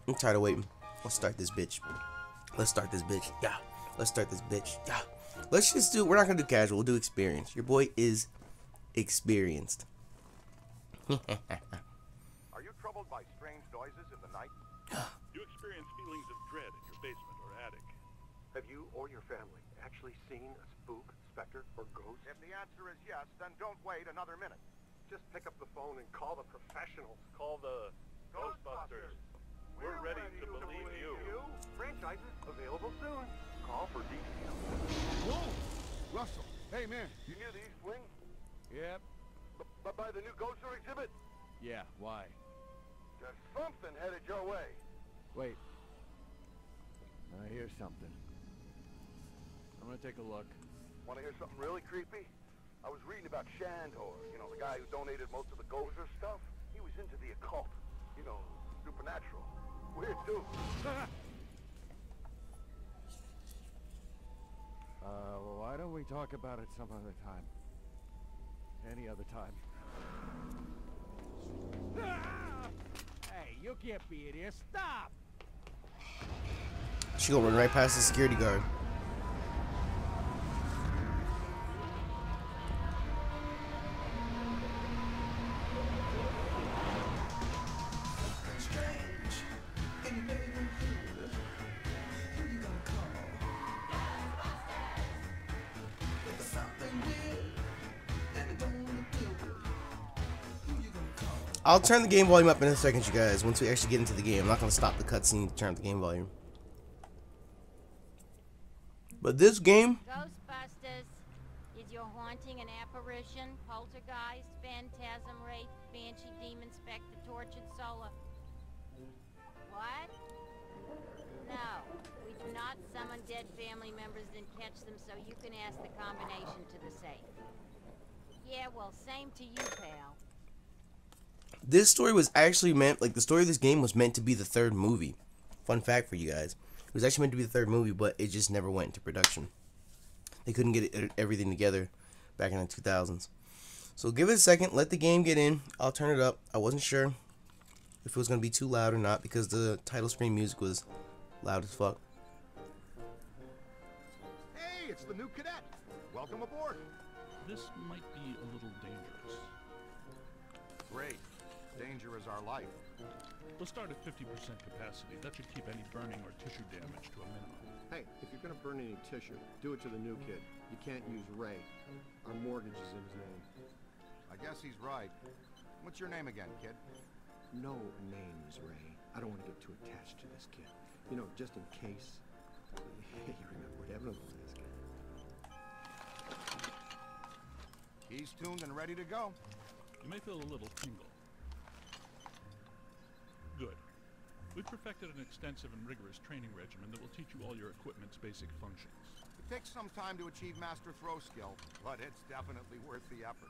I'm tired of waiting. Let's start this bitch. Let's start this bitch. Yeah. Let's start this bitch. Yeah. Let's just do. We're not gonna do casual. We'll do experience. Your boy is experienced. Are you troubled by strange noises in the night? You experience feelings of dread in your basement or attic. Have you or your family actually seen a spook, specter, or ghost? If the answer is yes, then don't wait another minute. Just pick up the phone and call the professionals. Call the Ghostbusters. We're ready to believe you. Franchises available soon. Call for details. Whoa! Russell, hey man. You near the East Wing? Yep. By the new Ghoster exhibit? Yeah, why? There's something headed your way. Wait. I hear something. I'm gonna take a look. Want to hear something really creepy? I was reading about Shandor, you know, the guy who donated most of the Gozer stuff. He was into the occult, you know, supernatural. Weird too. Well, why don't we talk about it some other time? Any other time. Hey, you can't be in here. Stop! She gonna run right past the security guard. I'll turn the game volume up in a second, you guys. Once we actually get into the game, I'm not gonna stop the cutscene to turn up the game volume. But this game, Ghostbusters. Is your haunting an apparition, poltergeist, phantasm, wraith, banshee, demon, spectre, tortured soul? What? No, we do not summon dead family members and catch them, so you can ask the combination to the safe. Yeah, well, same to you, pal. this story was actually meant, like the story of this game was meant to be the third movie. Fun fact for you guys. It was actually meant to be the third movie, but it just never went into production. They couldn't get everything together back in the 2000s. So give it a second, let the game get in. I'll turn it up. I wasn't sure if it was going to be too loud or not because the title screen music was loud as fuck. Hey, it's the new cadet. Welcome aboard. This might be a little dangerous. Great. Danger is our life. We'll start at 50% capacity. That should keep any burning or tissue damage to a minimum. Hey, if you're gonna burn any tissue, do it to the new kid. You can't use Ray. Our mortgage is in his name. I guess he's right. What's your name again, kid? No names, Ray. I don't want to get too attached to this kid. You know, just in case. You remember what Evelyn was asking. He's tuned and ready to go. You may feel a little tingle. Good. We've perfected an extensive and rigorous training regimen that will teach you all your equipment's basic functions. It takes some time to achieve master throw skill, but it's definitely worth the effort.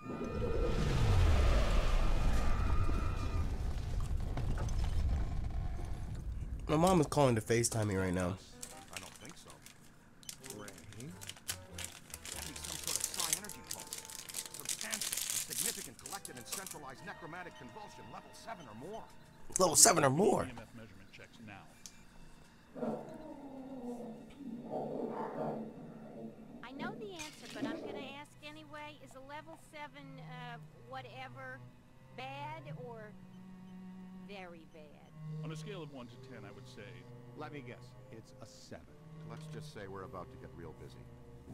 My mom is calling to FaceTime me right now. I don't think so. Ray? That'd be some sort of psi energy pulse. Substantial, significant, collected and centralized necromantic convulsion, level 7 or more. Level 7 or more. EMF measurement checks now. I know the answer, but I'm gonna ask anyway. Is a level 7, whatever, bad or very bad? On a scale of 1 to 10, I would say Let me guess. It's a 7. Let's just say we're about to get real busy.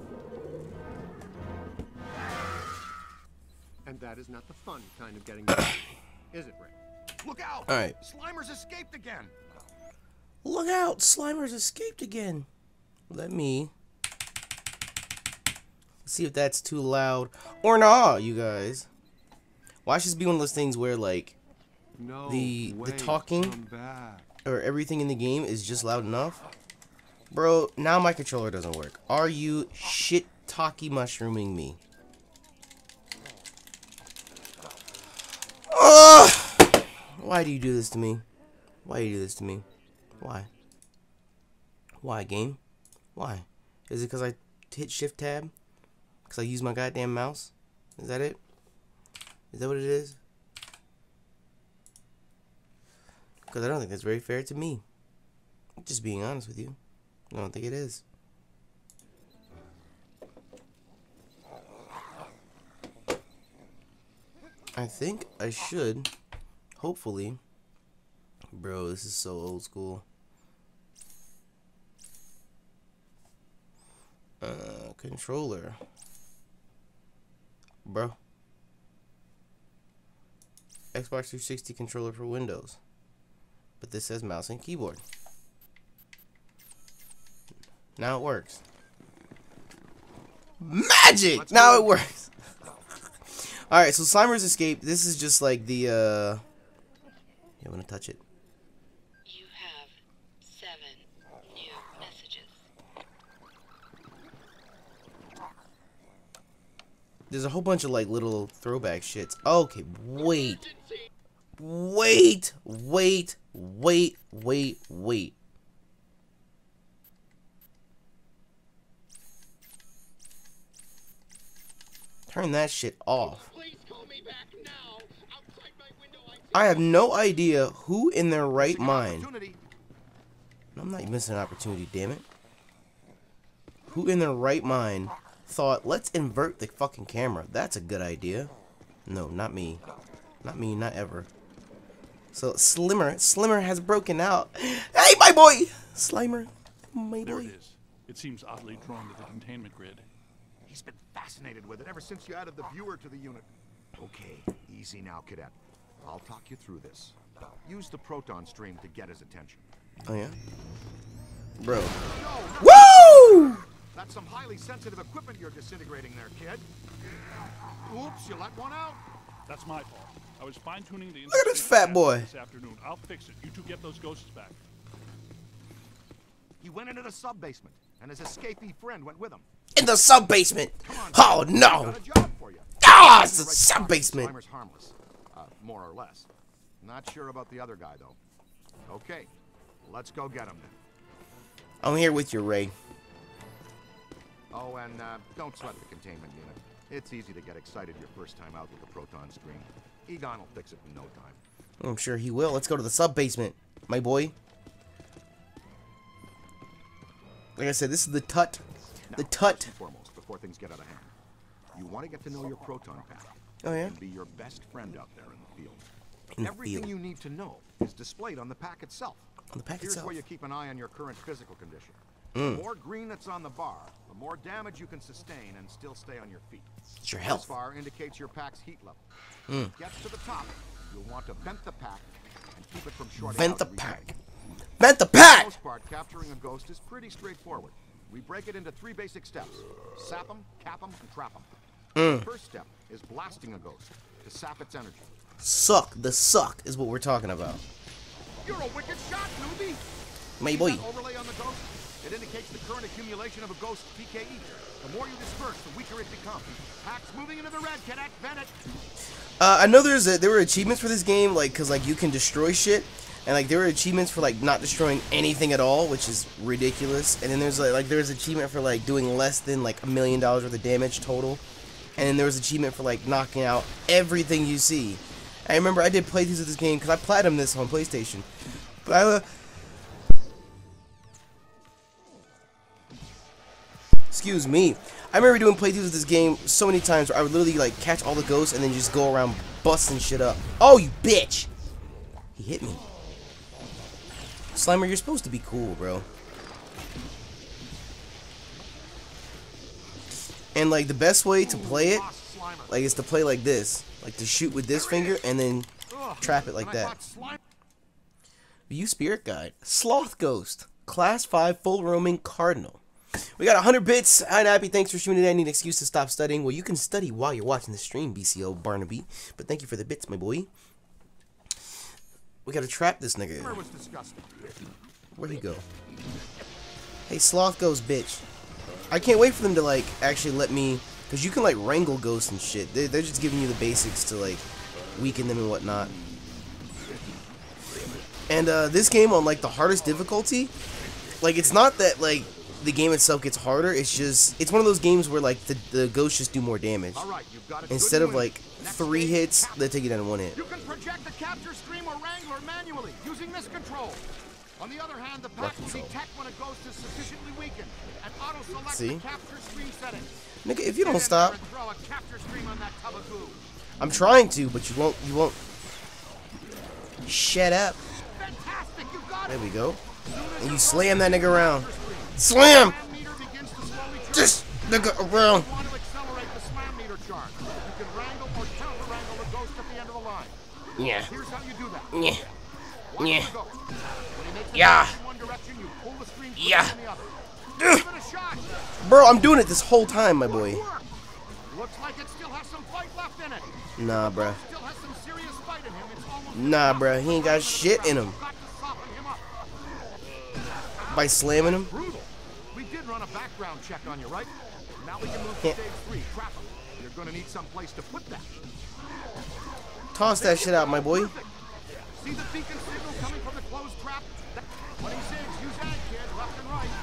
And that is not the fun kind of getting busy, is it, Ray? Look out! All right. Slimer's escaped again! Look out! Slimer's escaped again. Let me see if that's too loud or not, you guys. Watch this be one of those things where like No. the wait, talking come back. or everything in the game is just loud enough. Bro, now my controller doesn't work. Are you shit talky mushrooming me? Ugh! Why do you do this to me? Why do you do this to me? Why? Why, game? Why? Is it because I hit shift tab? Because I use my goddamn mouse? Is that it? Is that what it is? Because I don't think that's very fair to me. Just being honest with you. I don't think it is. I think I should, hopefully. Bro, this is so old school. Controller. Bro. Xbox 360 controller for Windows. But this says mouse and keyboard. Now it works. Magic! Now it works. Alright, so Slimer's Escape, this is just like the, you want to touch it? You have 7 new messages. There's a whole bunch of like little throwback shits. Okay, wait. Wait. Turn that shit off. I have no idea who in their right mind. I'm not missing an opportunity, damn it. Who in their right mind thought, let's invert the fucking camera? That's a good idea. No, not me. Not me, not ever. So Slimer has broken out. Hey, my boy! Slimer, my There boy. it is. It seems oddly drawn to the containment grid. He's been fascinated with it ever since you added the viewer to the unit. Okay, easy now, Cadet. I'll talk you through this. Use the proton stream to get his attention. Oh yeah, bro. No, Woo! that's some highly sensitive equipment you're disintegrating there, kid. Oops, you let one out. That's my fault. I was fine-tuning the Look at this fat boy. this afternoon. I'll fix it. You two get those ghosts back. He went into the sub-basement, and his escapee friend went with him. In the sub basement. Oh no! Got a job for you. Ah, it's the You're right, sub basement. Slimer's harmless, more or less. Not sure about the other guy though. Okay, let's go get him then. I'm here with you, Ray. Oh, and don't sweat the containment unit. It's easy to get excited your first time out with the proton stream. Egon will fix it in no time. I'm sure he will. Let's go to the sub basement, my boy. Like I said, this is the Tut. The Now, Tut. first and foremost, before things get out of hand, you want to get to know your proton pack. Oh yeah. And be your best friend out there in the field. In the Everything field. you need to know is displayed on the pack itself. On the pack Here's itself. where you keep an eye on your current physical condition. Mm. The more green that's on the bar, the more damage you can sustain and still stay on your feet. It's your This health. bar indicates your pack's heat level. Mm. Get to the top. You'll want to vent the pack and keep it from shorting Vent out the and pack. resetting. Vent the For the pack. most part, capturing a ghost is pretty straightforward. We break it into 3 basic steps: sap them, cap them, and trap them. The first step is blasting a ghost to sap its energy. Suck. The suck is what we're talking about. You're a wicked shot, newbie. My See boy. that overlay on the ghost? It indicates the current accumulation of a ghost PKE. The more you disperse, the weaker it becomes. Pack's moving into the red, cadet. Vent it. I know there were achievements for this game, like, cause like you can destroy shit, and like there were achievements for like not destroying anything at all, which is ridiculous. And then there's like there's achievement for like doing less than like $1 million worth of damage total, and then there was achievement for like knocking out everything you see. I remember I did playthroughs of this game because I platinumed this on PlayStation, but excuse me. I remember doing playthroughs of this game so many times where I would literally like catch all the ghosts and then just go around busting shit up. Oh, you bitch! He hit me. Slimer, you're supposed to be cool, bro. And like the best way to play it, like, is to play like this, like to shoot with this finger and then trap it like that. View Spirit Guide. Sloth Ghost. Class 5 full roaming cardinal. We got 100 bits. Hi, Nappy. Thanks for tuning in. I need an excuse to stop studying. Well, you can study while you're watching the stream, BCO Barnaby. But thank you for the bits, my boy. We gotta trap this nigga. Was disgusting. Where'd he go? Hey, Sloth Ghost, bitch. I can't wait for them to, like, actually let me... Because you can, like, wrangle ghosts and shit. They're just giving you the basics to, like, weaken them and whatnot. And, this game on, like, the hardest difficulty... Like, it's not that, like... the game itself gets harder. It's just, it's one of those games where like the ghosts just do more damage. All right, you've got it. Instead of Good like news. Next 3 stage, hits, cap. they take you down to 1 hit. You can project the capture stream or wrangler manually using this control. On the other hand, the pack will detect when a ghost is sufficiently weakened and auto-select See? the capture stream settings. Nigga, if you Get don't in stop. there and throw a capture stream on that tub of goo. I'm trying to, but you won't. Shut up. Fantastic, you got There it. we go. And you slam that nigga around. Slam! Slam meter begins to slowly charge. This nigga around. If you want to accelerate the slam meter charge, you can wrangle or counter-wrangle the ghost at the end of the line. Yeah. Here's how you do that. Yeah. Watch Yeah. the ghost. When he makes a Yeah. pass in one direction, you pull the stream Yeah. in the other. Give it a shot. Bro, I'm doing it this whole time, my boy. Work. Looks like it still has some fight left in it. Nah, bruh. Still has some serious fight in him. It's almost Nah, bruh. He ain't got shit in him. got to soften him up. By slamming him. Brutal. We did run a background check on you, right? Now we can move Yeah. to stage 3. Trap him. You're gonna need some place to put that. Toss that shit out, my boy. Perfect. See the beacon signal coming from the closed trap? When he zigs, use ag, kid, left and right.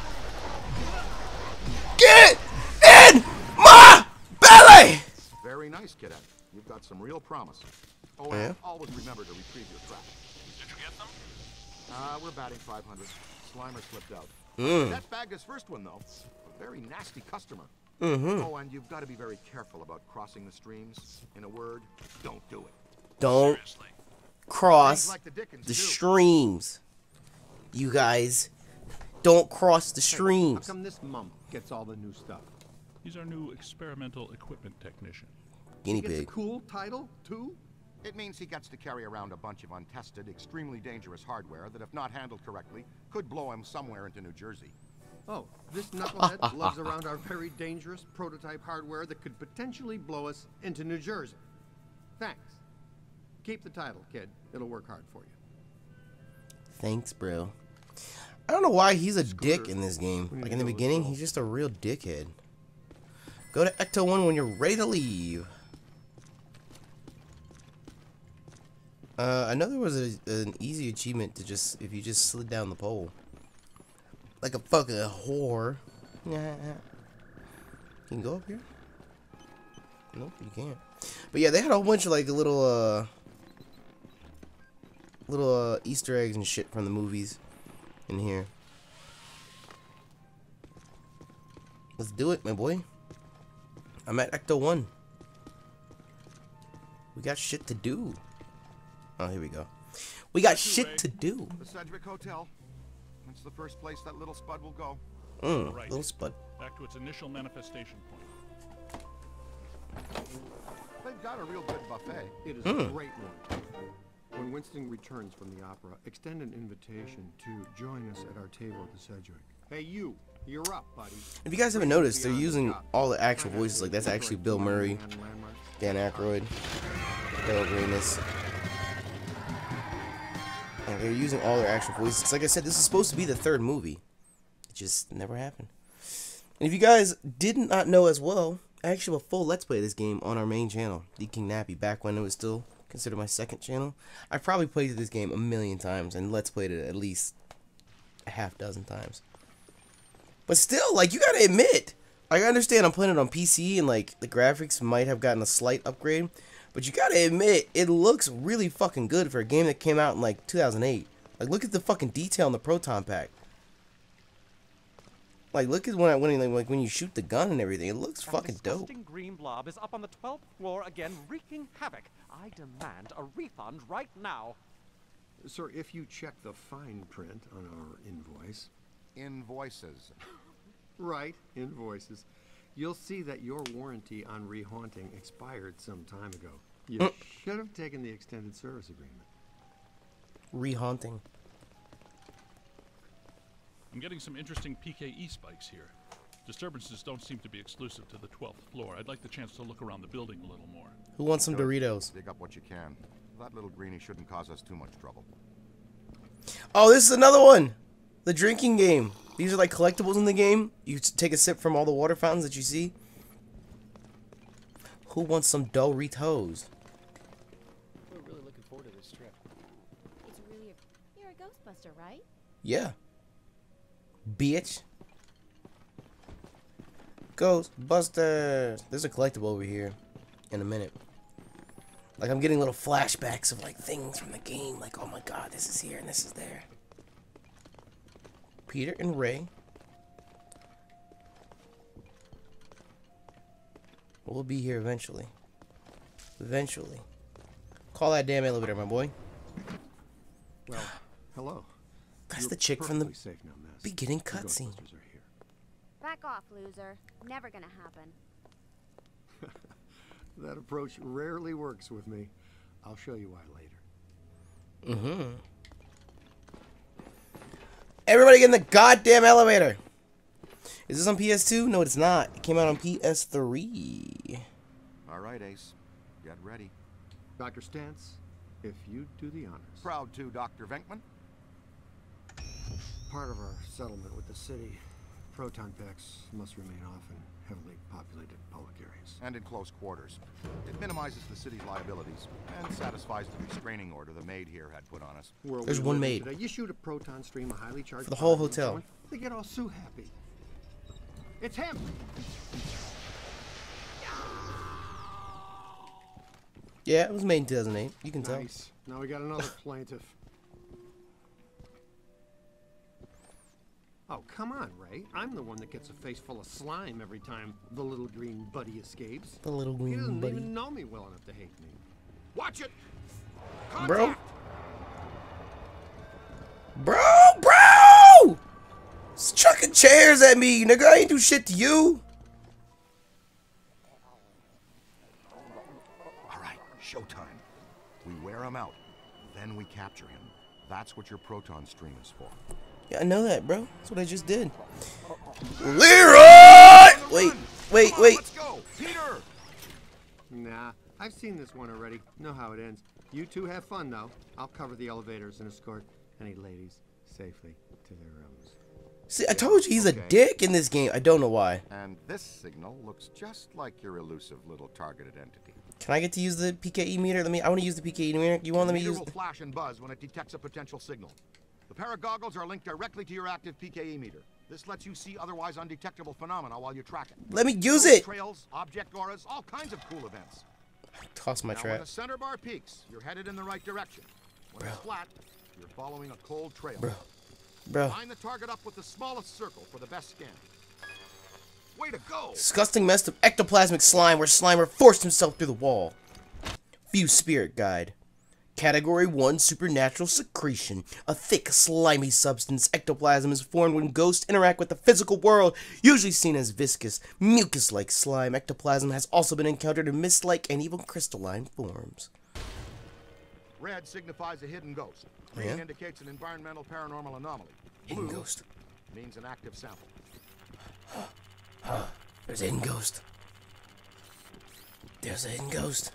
Get in my belly! Very nice, cadet. You've got some real promise. Oh, Yeah? and always remember to retrieve your trap. Did you get them? We're batting 500. Slimer slipped out. Mm. That bagged his first one, though. A very nasty customer. Mm-hmm. Oh, and you've got to be very careful about crossing the streams. In a word, don't do it. Don't Seriously. cross Things like the Dickens the do. streams. You guys, don't cross the How streams. come this mump gets all the new stuff? He's our new experimental equipment technician. Guinea Gets a pig. cool title, too? It means he gets to carry around a bunch of untested, extremely dangerous hardware that, if not handled correctly, could blow him somewhere into New Jersey. Oh, this knucklehead lugs around our very dangerous prototype hardware that could potentially blow us into New Jersey. Thanks. Keep the title, kid. It'll work hard for you. Thanks, bro. I don't know why he's a dick in this game. Like in the beginning, he's just a real dickhead. Go to Ecto 1 when you're ready to leave. I know there was an easy achievement to just, if you just slid down the pole. Like a fucking whore. You can go up here? Nope, you can't. But yeah, they had a whole bunch of like little Easter eggs and shit from the movies in here. Let's do it, my boy. I'm at Ecto 1. We got shit to do. Oh, here we go. We got shit to do. The Sedgwick Hotel. It's the first place that little Spud will go. Right. Little Spud. Back to its initial manifestation point. They've got a real good buffet. It is a great one. When Winston returns from the opera, extend an invitation to join us at our table at the Sedgwick. Hey, you're up, buddy. If you guys haven't noticed, they're using all the actual voices. Like, that's actually Bill Murray, Dan Aykroyd, Harold Ramis. And they're using all their actual voices. 'Cause like I said, this is supposed to be the third movie. It just never happened. And if you guys did not know as well, I actually have a full Let's Play of this game on our main channel, The King Nappy, back when it was still considered my second channel. I probably played this game a million times and Let's Played it at least a half dozen times. But still, like, you gotta admit, I understand I'm playing it on PC and, like, the graphics might have gotten a slight upgrade, but you gotta admit, it looks really fucking good for a game that came out in, like, 2008. Like, look at the fucking detail in the Proton Pack. Like, look at when you shoot the gun and everything. It looks fucking dope. Disgusting green blob is up on the 12th floor again, wreaking havoc. I demand a refund right now. Sir, if you check the fine print on our invoice, Invoices. right, invoices, you'll see that your warranty on rehaunting expired some time ago. You should have taken the extended service agreement. Rehaunting. I'm getting some interesting PKE spikes here. Disturbances don't seem to be exclusive to the 12th floor. I'd like the chance to look around the building a little more. Who wants some Doritos? Dig up what you can. That little greenie shouldn't cause us too much trouble. Oh, this is another one! The drinking game. These are like collectibles in the game. You take a sip from all the water fountains that you see. Who wants some Doritos? We're really looking forward to this trip. It's really You're a Ghostbuster, right? Yeah. Bitch. Ghostbusters. There's a collectible over here in a minute. Like, I'm getting little flashbacks of, like, things from the game. Like, oh my god, this is here and this is there. Peter and Ray. We'll be here eventually. Eventually. Call that damn elevator, my boy. Well, hello. That's You're the chick from the perfectly safe now, miss. beginning The cutscene. Ghostbusters are here. Back off, loser. Never gonna happen. That approach rarely works with me. I'll show you why later. Mm-hmm. Everybody get in the goddamn elevator! Is this on PS2? No, it's not. It came out on PS3. All right, Ace. Get ready. Dr. Stantz, if you'd do the honors. Proud to, Dr. Venkman. Part of our settlement with the city, proton packs must remain off in heavily populated public areas. And in close quarters. It minimizes the city's liabilities and satisfies the restraining order the maid here had put on us. There's one maid. Today, you shoot a proton stream, a highly charged for the whole particle, hotel. They get all so happy. It's him! Yeah, it was made in 2008. You can tell. Nice. Now we got another plaintiff. Oh, come on, Ray. I'm the one that gets a face full of slime every time the little green buddy escapes. The little green He doesn't buddy. even know me well enough to hate me. Watch it! Bro. Bro! It's chucking chairs at me, nigga. I ain't do shit to you. All right, showtime. We wear him out, then we capture him. That's what your proton stream is for. Yeah, I know that, bro. That's what I just did. Leroy! Wait. Let's go, Peter! Nah, I've seen this one already. Know how it ends. You two have fun, though. I'll cover the elevators and escort any ladies safely to their rooms. See, I told you he's a dick in this game. I don't know why. And this signal looks just like your elusive little targeted entity. Can I get to use the PKE meter? I want to use the PKE meter. You want me to The use? meter will flash and buzz when it detects a potential signal. The pair of goggles are linked directly to your active PKE meter. This lets you see otherwise undetectable phenomena while you track it. Let me use Ghost it. Trails, object auras, all kinds of cool events. Toss my Now, trap. when the center bar peaks, you're headed in the right direction. When it's flat, you're following a cold trail. Bro. Line the target up with the smallest circle for the best scan. Way to go! Disgusting mess of ectoplasmic slime where Slimer forced himself through the wall. View Spirit Guide. Category 1 Supernatural Secretion. A thick, slimy substance, ectoplasm, is formed when ghosts interact with the physical world, usually seen as viscous, mucus-like slime. Ectoplasm has also been encountered in mist-like and even crystalline forms. Red signifies a hidden ghost. Oh, Green yeah? indicates an environmental paranormal anomaly. Hidden Blue ghost. means an active sample. There's a hidden ghost. There's a hidden ghost.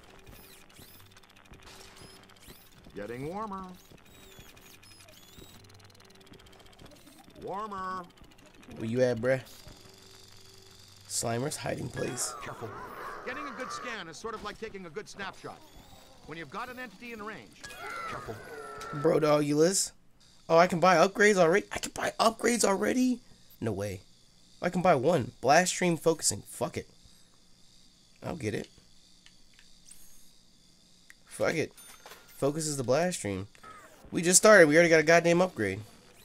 Getting warmer. Warmer. Where you at, bruh? Slimer's hiding place. Careful. Getting a good scan is sort of like taking a good snapshot. When you've got an entity in range. Careful. Bro, Dogulus. Oh, I can buy upgrades already? I can buy upgrades already? No way. I can buy one. Blast stream focusing. Fuck it. I'll get it. Fuck it. Focus is the blast stream. We just started. We already got a goddamn upgrade.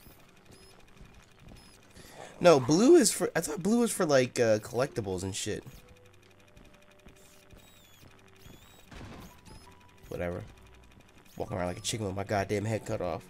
No, blue is for... I thought blue was for, like, collectibles and shit. Whatever. Walking around like a chicken with my goddamn head cut off.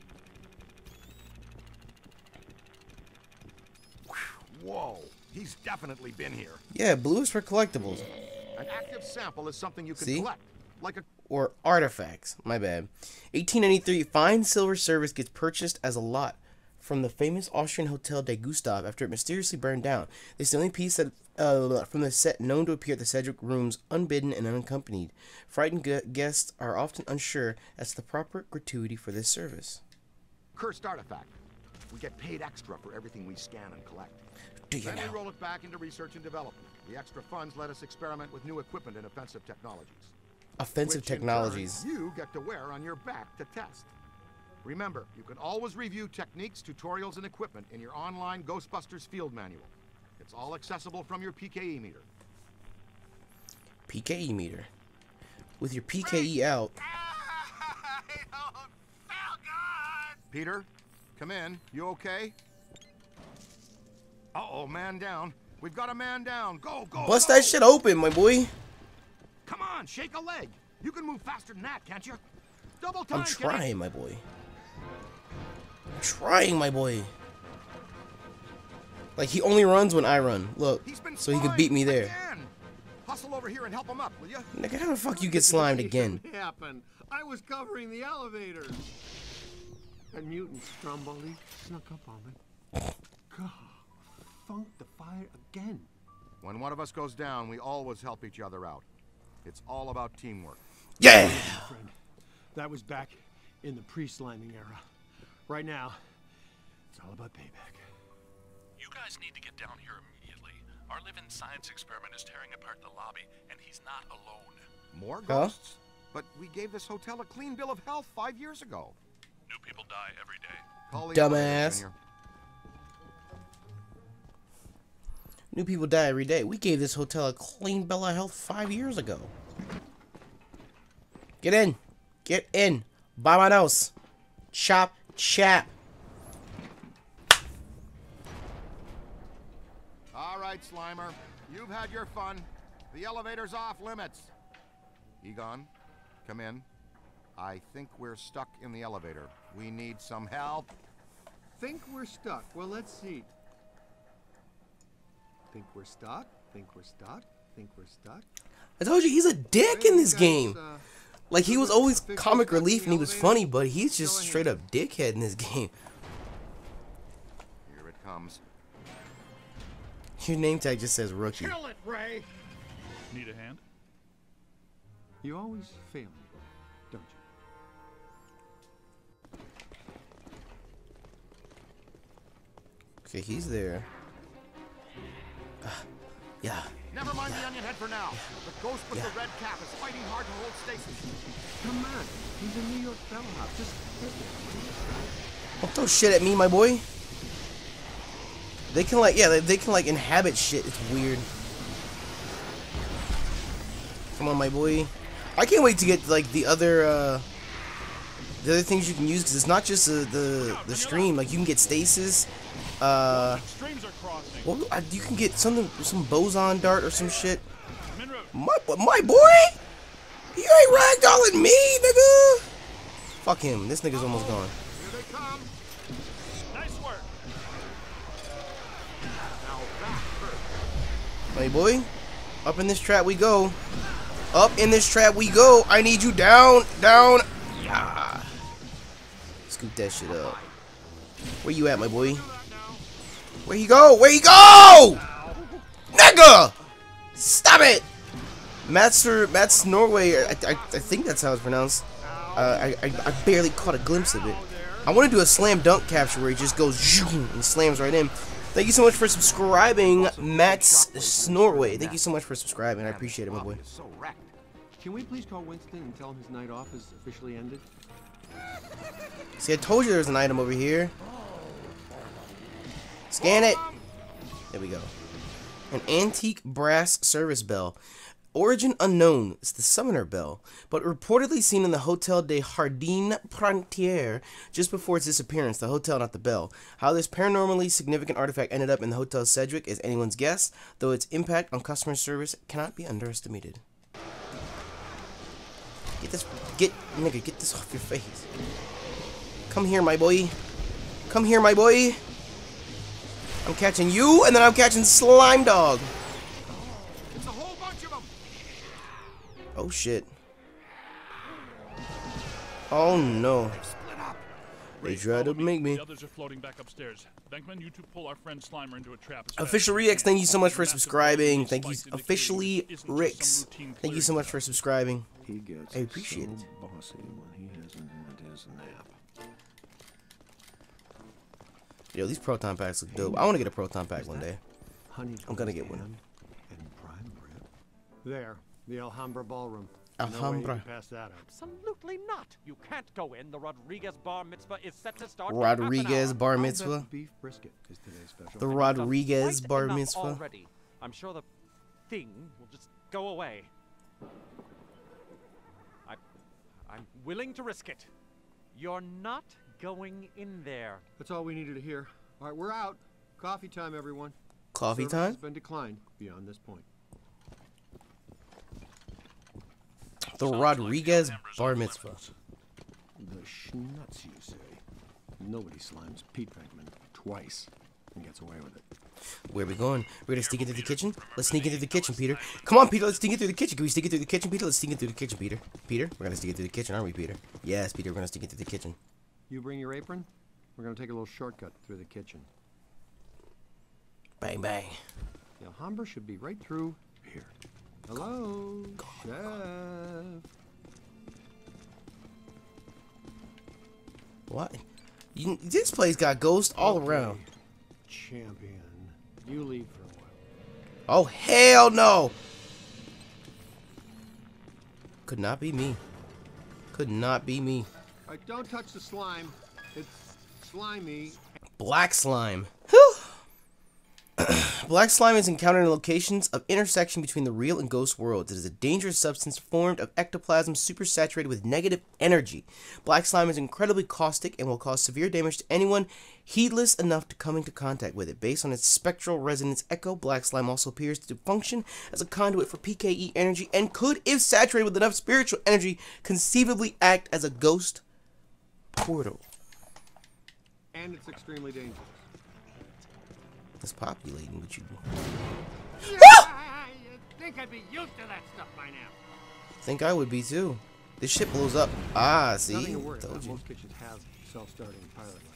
Whoa. He's definitely been here. Yeah, blue is for collectibles. An active sample is something you can See? collect. Like a... Or artifacts. My bad. 1893, fine silver service gets purchased as a lot from the famous Austrian Hotel de Gustav after it mysteriously burned down. It's the only piece that from the set known to appear at the Cedric rooms unbidden and unaccompanied. Frightened guests are often unsure as to the proper gratuity for this service. Cursed artifact. We get paid extra for everything we scan and collect. Do you Then know? we roll it back into research and development. The extra funds let us experiment with new equipment and offensive technologies. Offensive Which, in technologies. turn, you get to wear on your back to test. Remember, you can always review techniques, tutorials, and equipment in your online Ghostbusters field manual. It's all accessible from your PKE meter. PKE meter. With your PKE out. Peter, come in. You okay? Uh-oh, man down. We've got a man down. Go, go, Bust go. that shit open, my boy. Come on, shake a leg. You can move faster than that, can't you? Double time, I'm Kenny. trying, my boy. I'm trying, my boy. Like, he only runs when I run. Look, so he can beat me there. Again. Hustle over here and help him up, will you? Nigga, how the fuck you get slimed again? What happened? I was covering the elevators. And mutant Stromboli snuck up on me. God, funked the fire again. When one of us goes down, we always help each other out. It's all about teamwork. Yeah! Friend, that was back in the pre-sliming era. Right now, it's all about payback. You guys need to get down here immediately. Our living science experiment is tearing apart the lobby, and he's not alone. More ghosts? But we gave this hotel a clean bill of health 5 years ago. New people die every day. Call the Dumbass. elevator, New people die every day. We gave this hotel a clean bill of health 5 years ago. Get in. Get in. Vámonos. Chop, chap. All right, Slimer. You've had your fun. The elevator's off limits. Egon, come in. I think we're stuck in the elevator. We need some help. Think we're stuck. Well, let's see. Think we're stuck? Think we're stuck? Think we're stuck? I told you, he's a dick in this game. Like, he was always comic relief and he was funny, but he's just straight up dickhead in this game. Here it comes. Your name tag just says rookie. Kill it, Ray! Need a hand? You always fail me, don't you? Okay, he's there. Yeah. Never mind the onion head for now. The ghost with the red cap is fighting hard to hold Stacy. Come on, he's a New York bellhop. Just take it. Don't throw shit at me, my boy. They can like, yeah, they can like inhabit shit. It's weird. Come on, my boy. I can't wait to get like the other things you can use, because it's not just the stream. Like, you can get stasis. Well, you can get some boson dart or some shit. My boy, you ain't ragdolling me, nigga. Fuck him. This nigga's almost gone. Here they come. Nice work. Now that hurt. My boy, up in this trap we go. Up in this trap we go. I need you down, down. Ah. Scoop that shit up. Where you at, my boy? Where you go? Where you go? Nigga! Stop it! Mats Norway, I think that's how it's pronounced. I barely caught a glimpse of it. I want to do a slam dunk capture where he just goes zoom and slams right in. Thank you so much for subscribing, Mats Norway. Thank you so much for subscribing. I appreciate it, my boy. Can we please call Winston and tell him his night off is officially ended? See, I told you there's an item over here. Scan it. There we go. An antique brass service bell. Origin unknown. It's the summoner bell, but reportedly seen in the Hotel de Jardin Printemps just before its disappearance. The hotel, not the bell. How this paranormally significant artifact ended up in the Hotel Cedric is anyone's guess, though its impact on customer service cannot be underestimated. Get this off your face. Come here, my boy. Come here, my boy. I'm catching you, and then I'm catching Slime Dog. It's a whole bunch of them. Oh shit. Oh no. They tried to make me. The others are floating back upstairs. Venkman, you two pull our friend Slimer into a trap. Official Rex, thank you so much for subscribing. Thank you, Officially Rix. Thank you so much for subscribing. I appreciate it. Bossy when he hasn't had his nap. Yo, these Proton packs look dope. I want to get a Proton pack one day. I'm gonna get one. There, the Alhambra Ballroom. Alhambra. No way you can pass that up. Absolutely not. You can't go in. The Rodriguez bar mitzvah is set to start. Rodriguez bar mitzvah. Beef brisket is today's special. The Rodriguez Quite bar enough mitzvah. already. I'm sure the thing will just go away. I'm willing to risk it. You're not going in there. That's all we needed to hear. All right, we're out. Coffee time, everyone. Coffee Service time? has been declined beyond this point. The Rodriguez bar mitzvah. The schnutz, you say? Nobody slimes Pete Venkman twice and gets away with it. Where are we going? We're gonna sneak into the kitchen? Let's sneak into the kitchen, Peter. Come on, Peter, let's sneak it through the kitchen. Can we sneak it through the kitchen, Peter? Let's sneak it through the kitchen, Peter. Peter, we're gonna sneak it through the kitchen, aren't we, Peter? Yes, Peter, we're gonna sneak it through the kitchen. You bring your apron? We're gonna take a little shortcut through the kitchen. Bang, bang. The Alhambra should be right through here. Hello, chef. What? This place got ghosts all around. Champion. You leave for a while. Oh, hell no! Could not be me. Could not be me. All right, don't touch the slime. It's slimy. Black slime. Whew. Black slime is encountered in locations of intersection between the real and ghost worlds. It is a dangerous substance formed of ectoplasm supersaturated with negative energy. Black slime is incredibly caustic and will cause severe damage to anyone heedless enough to come into contact with it. Based on its spectral resonance echo, black slime also appears to function as a conduit for PKE energy and could, if saturated with enough spiritual energy, conceivably act as a ghost portal. And it's extremely dangerous. It's populating with you. You'd think I'd be used to that stuff by now. Think I would be too. This shit blows up. Ah, see? Nothing to worry Told about. you. Most kitchens have self-starting pilot lights.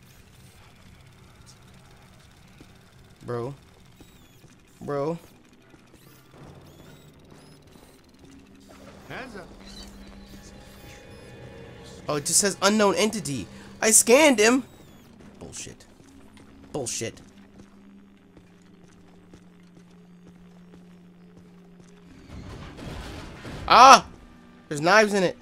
Bro. Bro. Heads up. Oh, it just says unknown entity. I scanned him. Bullshit. Bullshit. Ah! There's knives in it.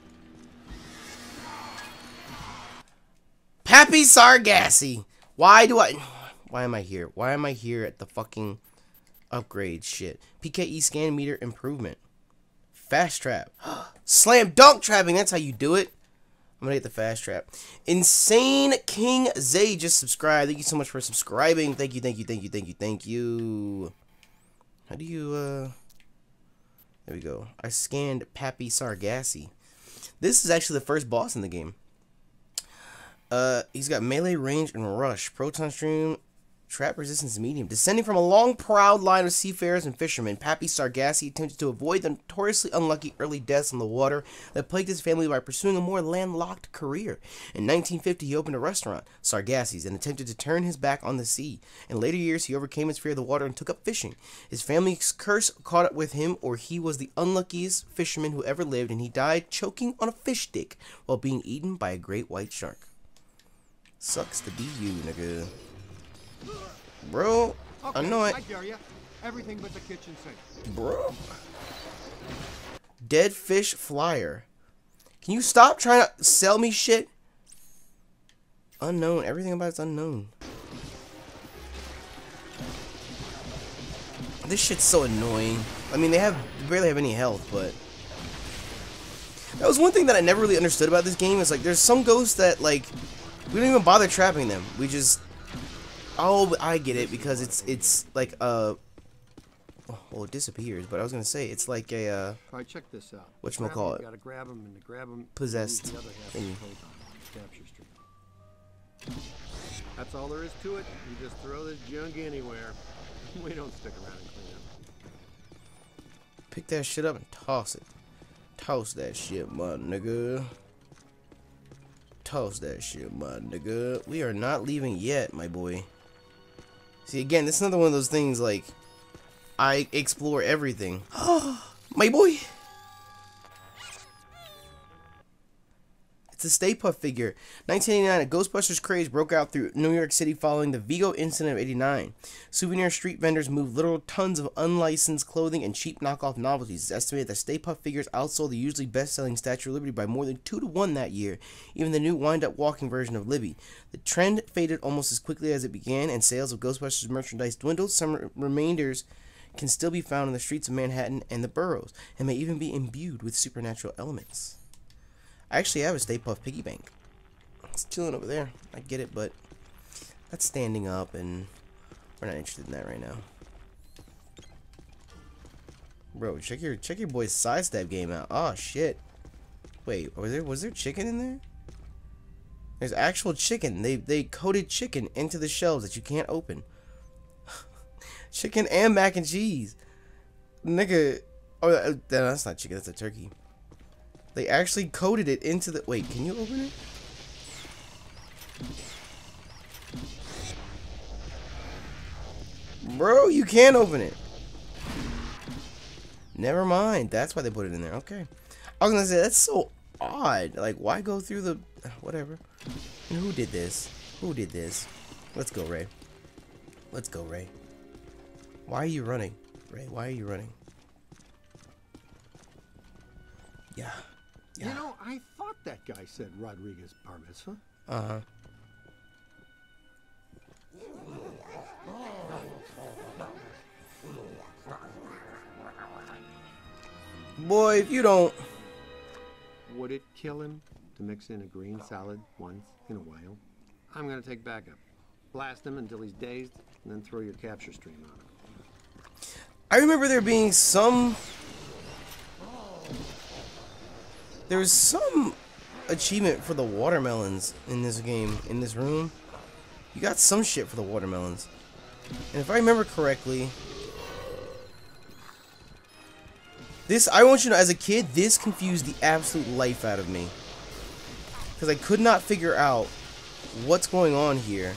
Pappy Sargassy. Why am I here? Why am I here at the fucking upgrade shit? PKE scan meter improvement. Fast trap. Slam dunk trapping. That's how you do it. I'm gonna get the fast trap. Insane King Zay just subscribed. Thank you so much for subscribing. Thank you, thank you, thank you, thank you, thank you. How do you, there we go. I scanned Pappy Sargassy. This is actually the first boss in the game. He's got melee range and rush. Proton stream, trap resistance medium. Descending from a long, proud line of seafarers and fishermen, Pappy Sargassy attempted to avoid the notoriously unlucky early deaths on the water that plagued his family by pursuing a more landlocked career. In 1950, he opened a restaurant, Sargassy's, and attempted to turn his back on the sea. In later years, he overcame his fear of the water and took up fishing. His family's curse caught up with him, or he was the unluckiest fisherman who ever lived, and he died choking on a fish stick while being eaten by a great white shark. Sucks to be you, nigga. Bro, Okay, I know it. I dare you. Everything but the kitchen sink. Bro. Dead fish flyer. Can you stop trying to sell me shit? Unknown. Everything about it's unknown. This shit's so annoying. I mean, they barely have any health, but that was one thing that I never really understood about this game. Is like, there's some ghosts that like we don't even bother trapping them. We just, oh, I get it, because it's like well, it disappears. But I was gonna say it's like a All right, check this out. whatchamacallit? You gotta grab them, and to grab them, Possessed the other half thingy. is proton. Capture stream. That's all there is to it. You just throw this junk anywhere. We don't stick around and clean up. Pick that shit up and toss it. Toss that shit, my nigga. Toss that shit, my nigga. We are not leaving yet, my boy. See, again, this is another one of those things, like, I explore everything. My boy. It's a Stay Puft figure. 1989, a Ghostbusters craze broke out through New York City following the Vigo incident of 89. Souvenir street vendors moved literal tons of unlicensed clothing and cheap knockoff novelties. It's estimated that Stay Puft figures outsold the usually best-selling Statue of Liberty by more than 2 to 1 that year, even the new wind-up walking version of Libby. The trend faded almost as quickly as it began, and sales of Ghostbusters merchandise dwindled. Some remainders can still be found in the streets of Manhattan and the boroughs, and may even be imbued with supernatural elements. I actually have a Stay Puft piggy bank. It's chilling over there. I get it, but that's standing up, and we're not interested in that right now. Bro, check your boy's sidestep game out. Oh shit. Wait, was there chicken in there? There's actual chicken. They coated chicken into the shelves that you can't open. Chicken and mac and cheese. Nigga. Oh, that's not chicken, that's a turkey. They actually coated it into the... Wait, can you open it? Bro, you can't open it. Never mind. That's why they put it in there. Okay. I was gonna say, that's so odd. Like, why go through the... Whatever. And who did this? Who did this? Let's go, Ray. Let's go, Ray. Why are you running? Ray, why are you running? Yeah. You know, I thought that guy said Rodriguez bar mitzvah. Uh-huh. Boy, if you don't... Would it kill him to mix in a green salad once in a while? I'm gonna take backup. Blast him until he's dazed, and then throw your capture stream on him. I remember there being some... There was some achievement for the watermelons in this game, in this room. You got some shit for the watermelons. And if I remember correctly... This, I want you to know, as a kid, this confused the absolute life out of me. Because I could not figure out what's going on here.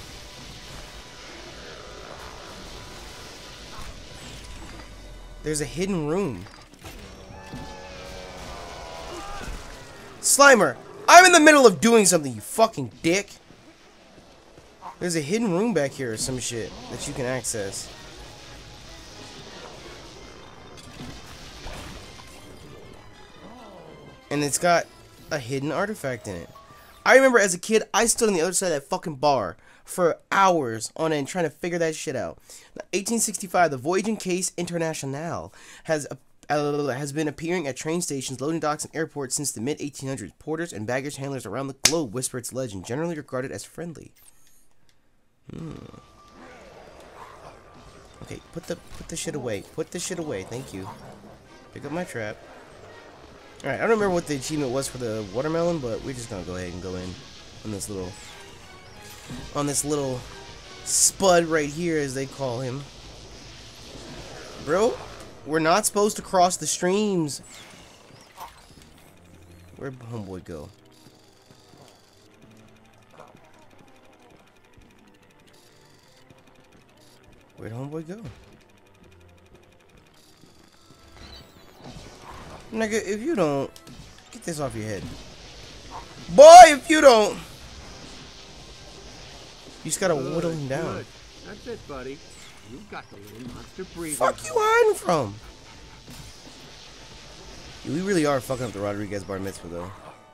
There's a hidden room. Slimer, I'm in the middle of doing something, you fucking dick. There's a hidden room back here or some shit that you can access. And it's got a hidden artifact in it. I remember as a kid, I stood on the other side of that fucking bar for hours on end trying to figure that shit out. 1865, the Voyaging Case Internationale has been appearing at train stations, loading docks, and airports since the mid-1800s. Porters and baggage handlers around the globe whisper its legend, generally regarded as friendly. Okay, put the shit away. Put the shit away. Thank you. Pick up my trap. Alright, I don't remember what the achievement was for the watermelon, but we're just gonna go ahead and go in on this little spud right here, as they call him. Bro, we're not supposed to cross the streams. Where'd homeboy go? Where'd homeboy go? Nigga, if you don't... Get this off your head. Boy, if you don't... You just gotta whittle him down. Good. That's it, buddy. You got the little monster breathing. Fuck you hiding from? We really are fucking up the Rodriguez bar mitzvah, though.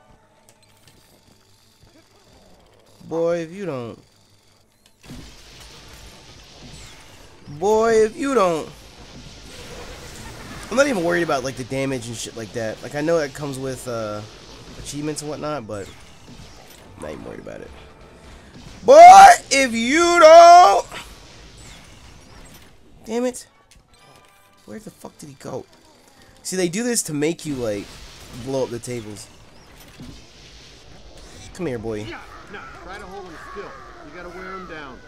Boy, if you don't... Boy, if you don't... I'm not even worried about, like, the damage and shit like that. Like, I know that comes with, achievements and whatnot, but... I'm not even worried about it. Boy, if you don't... Damn it. Where the fuck did he go? See, they do this to make you, like, blow up the tables. Come here, boy. No, try to hold him still. You gotta wear him down.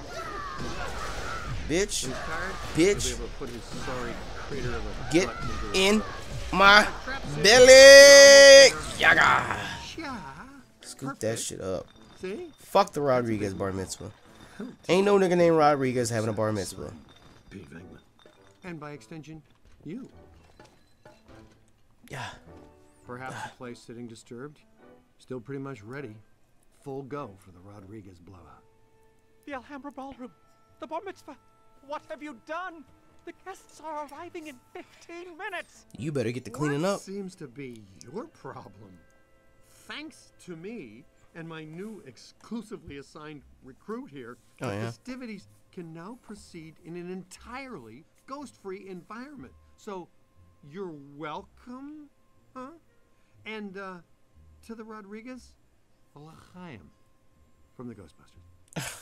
Bitch. Tired? Bitch. He'll be able to put his sorry crater of a Get butt into in my belly. Yaga. Scoop that shit up. See? Fuck the Rodriguez bar mitzvah. Ain't no nigga named Rodriguez having a bar mitzvah. And by extension, you. Yeah. Perhaps the place sitting disturbed, still pretty much ready. Full go for the Rodriguez blowout. The Alhambra Ballroom. The bar mitzvah. What have you done? The guests are arriving in 15 minutes. You better get to cleaning up. What seems to be your problem? Thanks to me and my new exclusively assigned recruit here, the festivities can now proceed in an entirely ghost-free environment. So, you're welcome, huh? And, to the Rodriguez, a l'chaim from the Ghostbusters.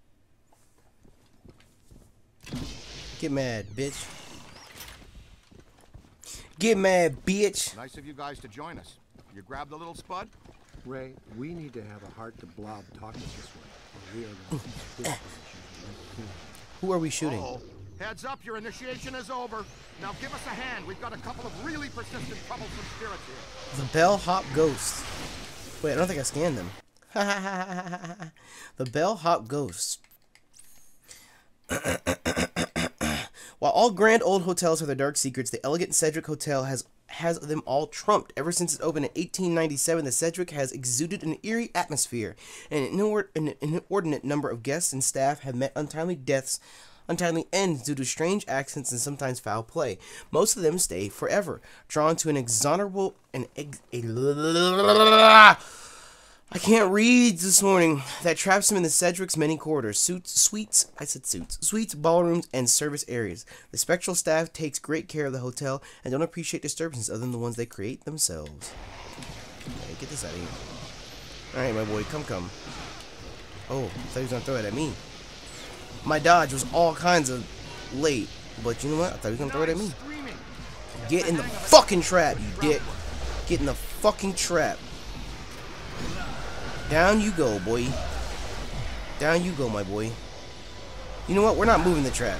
Get mad, bitch. Get mad, bitch. Nice of you guys to join us. You grabbed the little spud? Ray, we need to have a heart to blob talking this way. Or we are going to see split punch. Who are we shooting? Uh-oh. Heads up, your initiation is over. Now give us a hand. We've got a couple of really persistent, troublesome spirits here. The bellhop ghost. Wait, I don't think I scanned them. The bellhop ghost. While all grand old hotels have their dark secrets, the elegant Cedric Hotel has them all trumped. Ever since it opened in 1897, the Cedric has exuded an eerie atmosphere, and an inordinate number of guests and staff have met untimely ends due to strange accidents and sometimes foul play. Most of them stay forever, drawn to an inexorable I can't read this morning. That traps him in the Cedric's many corridors, suites, ballrooms, and service areas. The spectral staff takes great care of the hotel and don't appreciate disturbances other than the ones they create themselves. Hey, get this out of here. Alright, my boy, come. Oh, I thought he was gonna throw it at me. My dodge was all kinds of late, but you know what? I thought he was gonna throw it at me. Get in the fucking trap, you dick. Get in the fucking trap. Down you go, boy. Down you go, my boy. You know what? We're not moving the trap.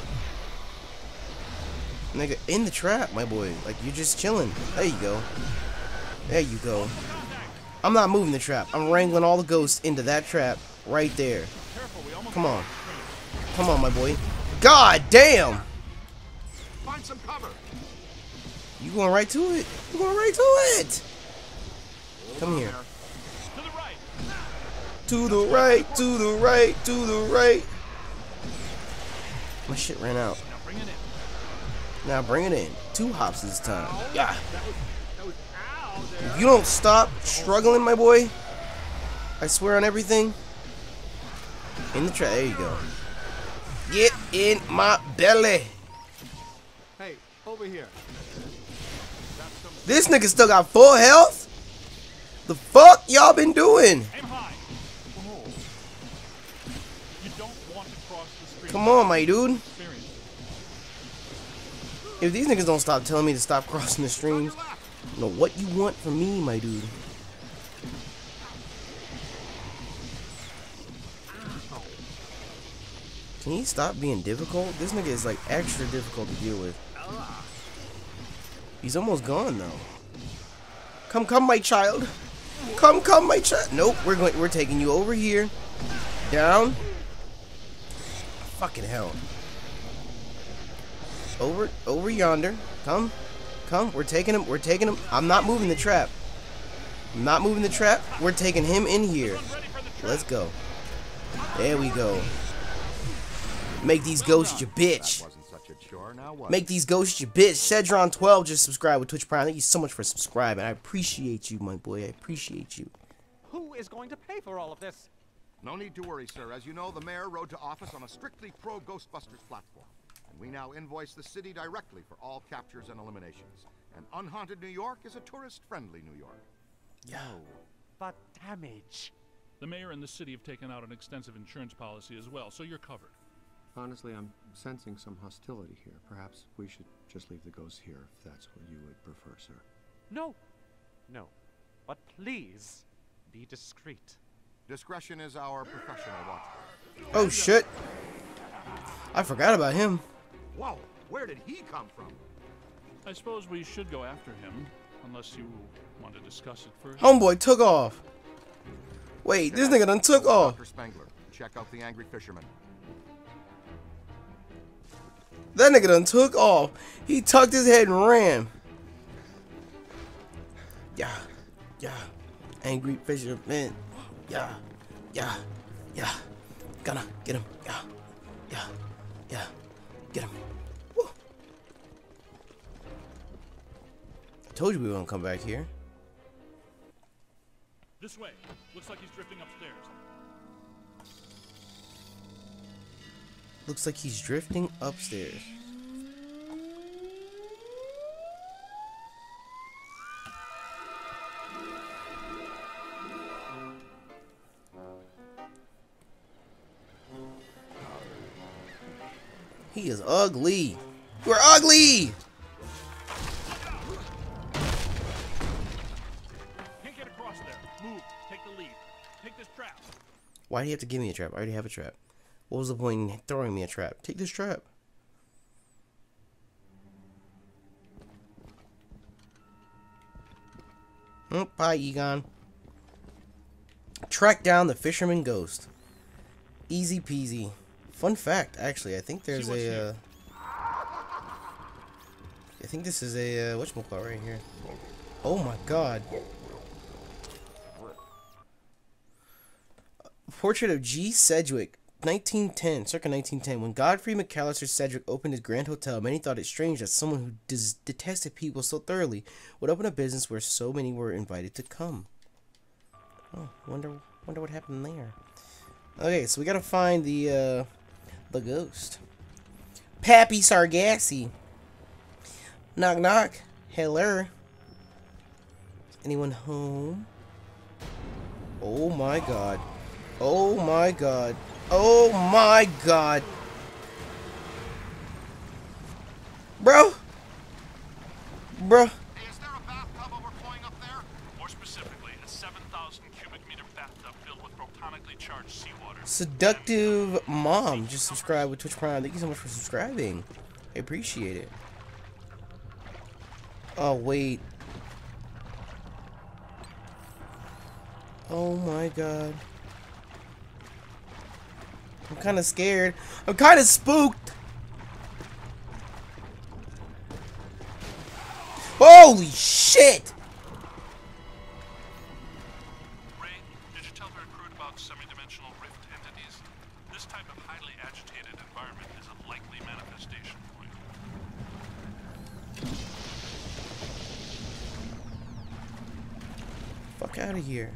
Nigga, in the trap, my boy. Like, you're just chilling. There you go. There you go. I'm not moving the trap. I'm wrangling all the ghosts into that trap right there. Come on. Come on, my boy. God damn! Find some cover. You going right to it? You going right to it? Come here. To the right, to the right, to the right. My shit ran out. Now bring it in. 2 hops this time. Yeah. If you don't stop struggling, my boy, I swear on everything. In the trap. There you go. Get in my belly. Hey, over here. This nigga still got full health? The fuck y'all been doing? Come on, my dude. If these niggas don't stop telling me to stop crossing the streams, I don't know what you want from me, my dude. Can he stop being difficult? This nigga is like extra difficult to deal with. He's almost gone though. Come, my child. Come, my child. Nope, we're taking you over here. Down. Fucking hell. Over yonder. Come. We're taking him. I'm not moving the trap. We're taking him in here. Let's go. There we go. Make these ghosts your bitch. Make these ghosts your bitch. Cedron12 just subscribed with Twitch Prime. Thank you so much for subscribing. I appreciate you, my boy. I appreciate you. Who is going to pay for all of this? No need to worry, sir. As you know, the mayor rode to office on a strictly pro-Ghostbusters platform. And we now invoice the city directly for all captures and eliminations. And unhaunted New York is a tourist-friendly New York. Yeah. But damage. The mayor and the city have taken out an extensive insurance policy as well, so you're covered. Honestly, I'm sensing some hostility here. Perhaps we should just leave the ghosts here if that's what you would prefer, sir. No. But please, be discreet. Discretion is our professional watchword. Oh shit. I forgot about him. Whoa, where did he come from? I suppose we should go after him, unless you want to discuss it first. Homeboy took off. Wait, this nigga done took off. Dr. Spengler, check out the angry fisherman. That nigga done took off. He tucked his head and ran. Yeah. Angry fisherman. Yeah. Gonna get him. Yeah. Get him. Woo. I told you we were gonna come back here. This way. Looks like he's drifting upstairs. Looks like he's drifting upstairs. He is ugly. We're ugly! lead. Take this trap. Why do you have to give me a trap? I already have a trap. What was the point in throwing me a trap? Take this trap. Oh, bye, Egon. Track down the fisherman ghost. Easy peasy. Fun fact, actually, I think there's a. I think this is a whatchamacallit right here. Oh my God. Portrait of G. Sedgwick, 1910, circa 1910. When Godfrey McAllister Sedgwick opened his grand hotel, many thought it strange that someone who detested people so thoroughly would open a business where so many were invited to come. Oh, wonder what happened there. Okay, so we gotta find the ghost. Pappy Sargassi. Knock knock. Hello. Anyone home? Oh my God. Oh my God. Oh my God. Bro. Bro. Hey, is there a bathtub overflowing up there? More specifically, a 7,000 cubic meter bathtub filled with protonically charged seawater. Seductive Mom just subscribed with Twitch Prime. Thank you so much for subscribing. I appreciate it. Oh, wait. Oh my God. I'm kind of scared. I'm kind of spooked. Holy shit! Ray, did you tell the recruit about semi-dimensional rift entities? This type of highly agitated environment is a likely manifestation point. Fuck out of here.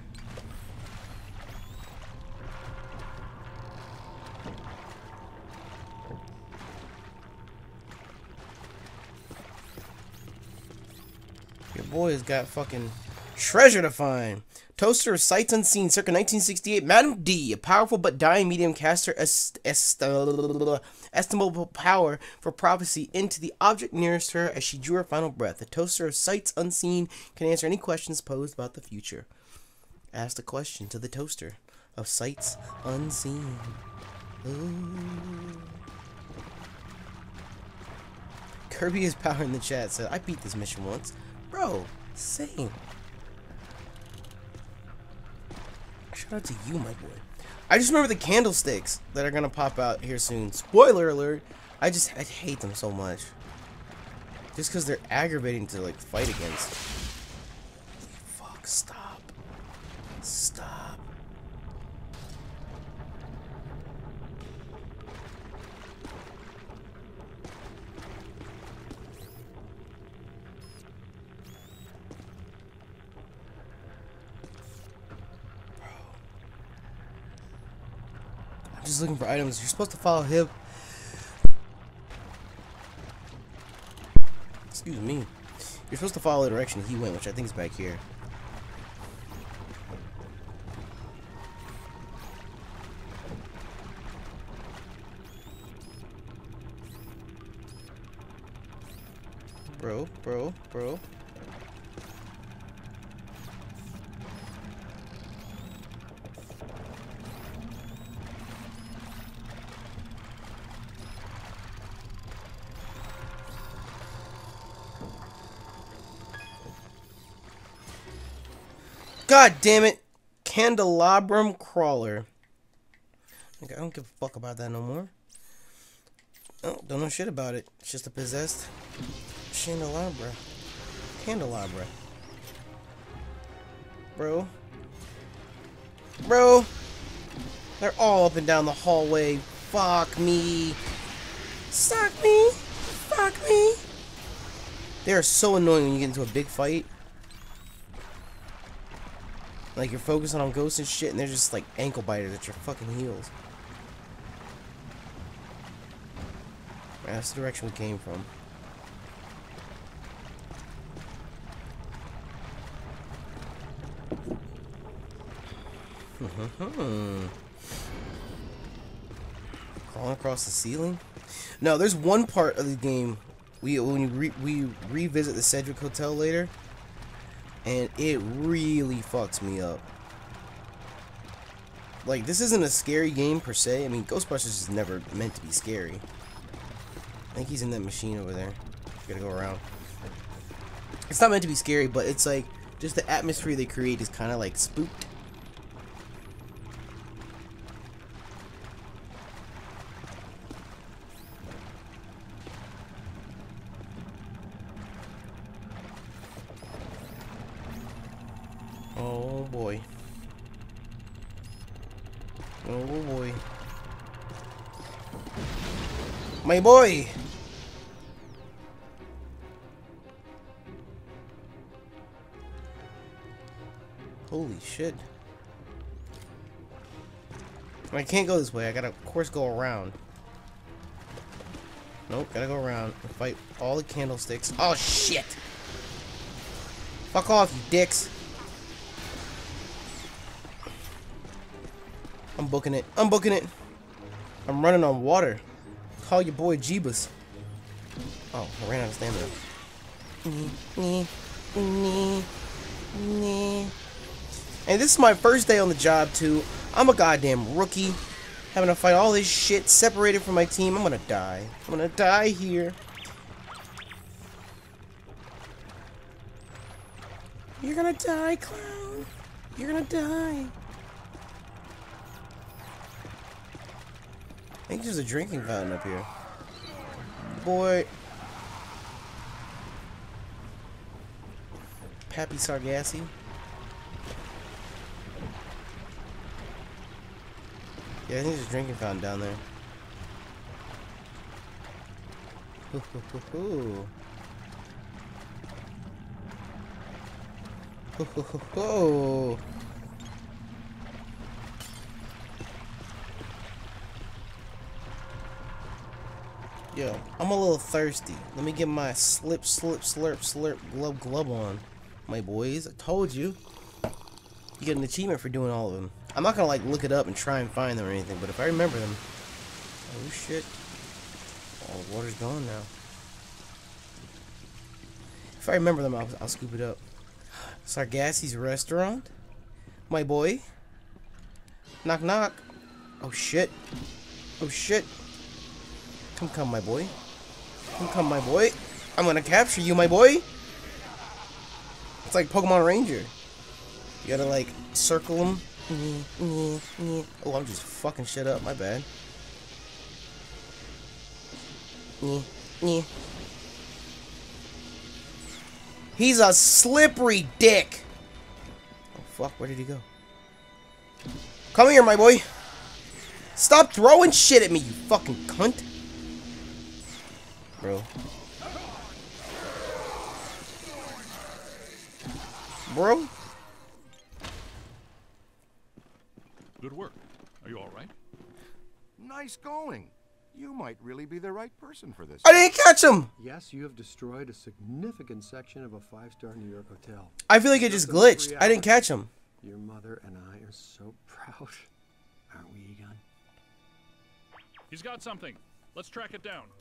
Your boy has got fucking treasure to find. Toaster of Sights Unseen, circa 1968. Madam D, a powerful but dying medium caster estimable power for prophecy into the object nearest her as she drew her final breath. The Toaster of Sights Unseen can answer any questions posed about the future. Ask the question to the Toaster of Sights Unseen. Ooh. Kirby is power in the chat said, I beat this mission once. Bro, same. Shout out to you, my boy. I just remember the candlesticks that are gonna pop out here soon. Spoiler alert. I hate them so much. Just because they're aggravating to like fight against. Fuck, stop. Stop. I'm just looking for items. You're supposed to follow him. Excuse me. You're supposed to follow the direction he went, which I think is back here. Bro. God damn it. Candelabrum Crawler. I don't give a fuck about that no more. Oh, don't know shit about it. It's just a possessed candelabra. Candelabra. Bro. They're all up and down the hallway. Fuck me. Suck me. Fuck me. They are so annoying when you get into a big fight. Like, you're focusing on ghosts and shit, and they're just, like, ankle biters at your fucking heels. Right, that's the direction we came from. Crawling across the ceiling? No, there's one part of the game, when we revisit the Sedgwick Hotel later, and it really fucks me up. like, this isn't a scary game per se. I mean, Ghostbusters is never meant to be scary. I think he's in that machine over there. Gotta go around. It's not meant to be scary, but it's like, just the atmosphere they create is kind of like spooked. Oh boy. Oh boy. My boy! Holy shit. I can't go this way. I gotta, of course, go around. Nope, gotta go around and fight all the candlesticks. Oh shit! Fuck off, you dicks! I'm booking it. I'm booking it. I'm running on water. Call your boy Jeebus. Oh, I ran out of stamina. And this is my first day on the job too. I'm a goddamn rookie. Having to fight all this shit, separated from my team. I'm gonna die. I'm gonna die here. You're gonna die, clown. You're gonna die. I think there's a drinking fountain up here. Boy. Pappy Sargassi. Yeah, I think there's a drinking fountain down there. Hoo, hoo, hoo, hoo. Hoo, hoo, hoo, hoo. Yo, I'm a little thirsty. Let me get my slip, slurp, glub, glub on. My boys, I told you. You get an achievement for doing all of them. I'm not gonna like look it up and try and find them or anything, but if I remember them. Oh shit. All the water's gone now. If I remember them, I'll scoop it up. Sargassi's restaurant? My boy? Knock knock. Oh shit. Oh shit. Come, my boy. Come, my boy. I'm gonna capture you, my boy. It's like Pokemon Ranger. You gotta like circle them. Oh, I'm just fucking shit up. My bad. He's a slippery dick. Oh fuck, where did he go? Come here, my boy. Stop throwing shit at me, you fucking cunt. Bro. Bro? Good work. Are you alright? Nice going. You might really be the right person for this. I didn't catch him! Yes, you have destroyed a significant section of a 5-star New York hotel. I feel like it just glitched. I didn't catch him. Your mother and I are so proud. Aren't we, Egon? He's got something. Let's track it down.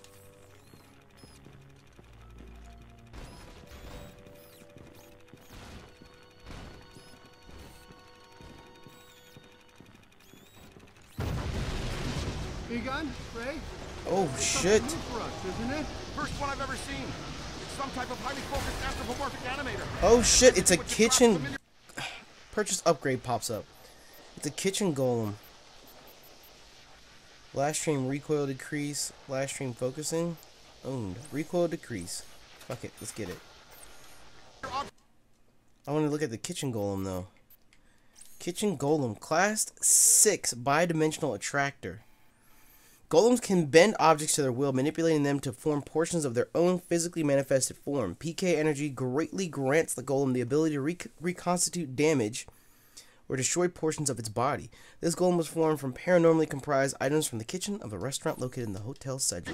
Egon? Ray? Oh shit. For us, isn't it? First one I've ever seen. It's some type of highly focused anthropomorphic animator. Oh shit, it's a kitchen. Purchase upgrade pops up. It's a kitchen golem. Last stream recoil decrease. Last stream focusing. Owned. Recoil decrease. Fuck it, let's get it. I want to look at the kitchen golem though. Kitchen golem. Class 6 bidimensional attractor. Golems can bend objects to their will, manipulating them to form portions of their own physically manifested form. PK energy greatly grants the golem the ability to reconstitute damage or destroy portions of its body. This golem was formed from paranormally comprised items from the kitchen of a restaurant located in the Hotel Sedgwick.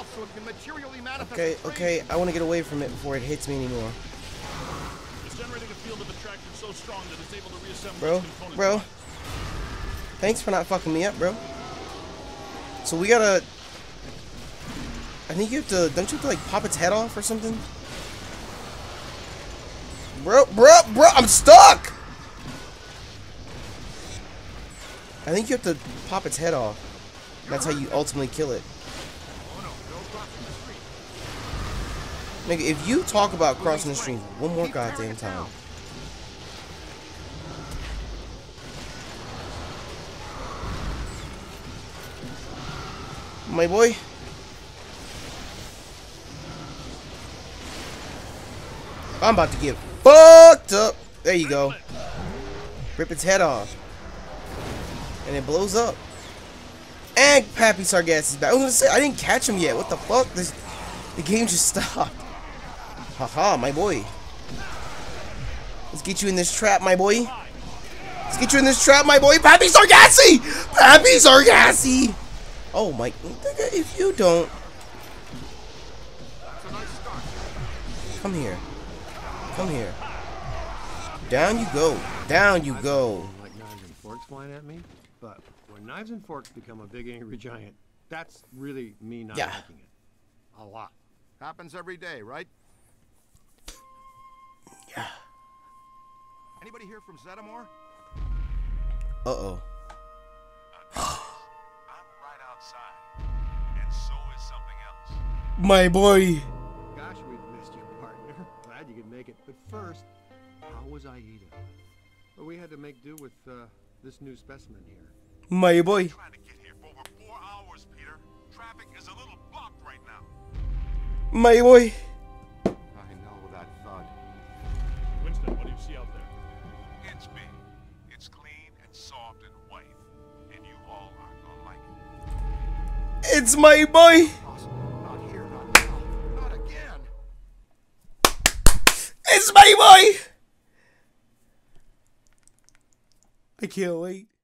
Okay, I want to get away from it before it hits me anymore. It's generating a field of attraction so strong that it's able to reassemble its components. Bro. Thanks for not fucking me up, bro. So we gotta... I think you have to... Don't you have to like pop its head off or something? Bro, I'm stuck! I think you have to pop its head off. That's how you ultimately kill it. Nigga, if you talk about crossing the stream one more goddamn time. My boy. I'm about to get fucked up. There you go. Rip its head off. And it blows up. And Pappy Sargass is back. I was gonna say, I didn't catch him yet. What the fuck? The game just stopped. Haha, my boy. Let's get you in this trap, my boy. Let's get you in this trap, my boy. Pappy Sargassi! Pappy Sargassi! Oh my, nigga, if you don't. Come here. Come here. Down you go. Down you go. Like knives and forks flying at me, but when knives and forks become a big angry giant, that's really me not liking it. A lot. Happens every day, right? Yeah. Anybody here from Zeddamore? Uh-oh. I'm right outside, and so is something else. My boy. Gosh, we've missed you, partner. Glad you could make it. But first, how was Aida? Well, we had to make do with this new specimen here. My boy. Trying to get here for over 4 hours, Peter. Traffic is a little blocked right now. My boy. I know that thud. Winston, what do you see out there? It's big. It's clean and soft and white. And you all aren't gonna like it. It's my boy. Not here, not now, not again. It's my boy. I can't wait.